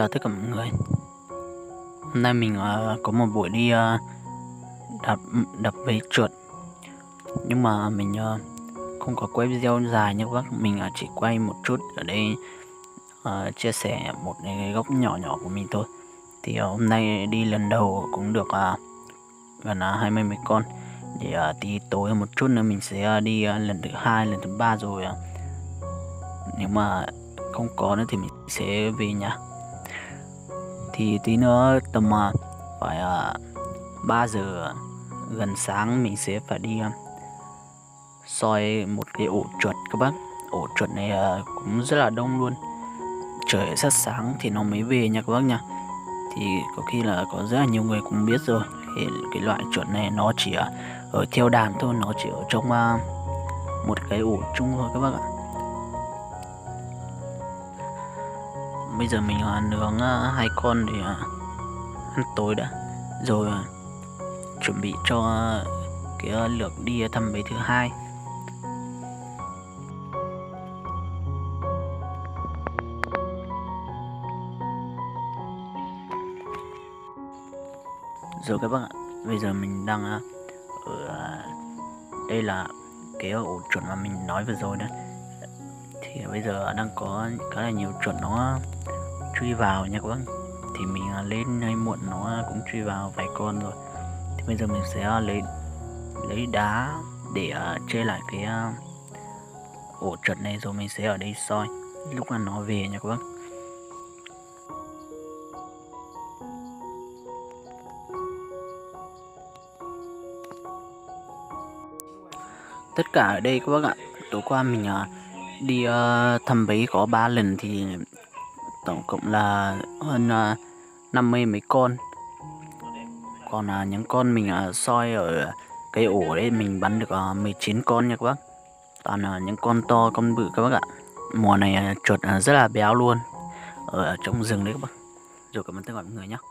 Chào tất cả mọi người. Hôm nay mình có một buổi đi đập với chuột, nhưng mà mình không có quay video dài như các mình chỉ quay một chút ở đây, chia sẻ một cái góc nhỏ nhỏ của mình thôi. Thì hôm nay đi lần đầu cũng được gần 20 mấy con, để tí tối một chút nữa mình sẽ đi lần thứ hai, lần thứ ba rồi. Nếu mà không có nữa thì mình sẽ về nhà. Thì tí nữa tầm phải 3 giờ gần sáng mình sẽ phải đi soi một cái ổ chuột các bác. Ổ chuột này cũng rất là đông luôn. Trời rất sáng thì nó mới về nha các bác nha. Thì có khi là có rất là nhiều người cũng biết rồi, cái loại chuột này nó chỉ ở theo đàn thôi, nó chỉ ở trong một cái ổ chung thôi các bác ạ. Bây giờ mình nướng 2 con để ăn tối đã, rồi chuẩn bị cho cái lượt đi thăm bé thứ hai. Rồi các bác ạ, bây giờ mình đang ở đây là cái ổ chuột mà mình nói vừa rồi đấy. Thì bây giờ đang có khá là nhiều chuột nó chui vào nha các bác. Thì mình lên hay muộn nó cũng chui vào vài con rồi. Thì bây giờ mình sẽ lấy đá để che lại cái ổ chuột này, rồi mình sẽ ở đây soi lúc mà nó về nha các bác. Tất cả ở đây các bác ạ, tối qua mình đi thăm bé có 3 lần thì tổng cộng là hơn 50 mấy con. Còn những con mình soi ở cái ổ đấy mình bắn được 19 con nha các bác. Toàn những con to, con bự các bác ạ. Mùa này chuột rất là béo luôn ở trong rừng đấy các bác. Rồi cảm ơn tất cả mọi người nhé.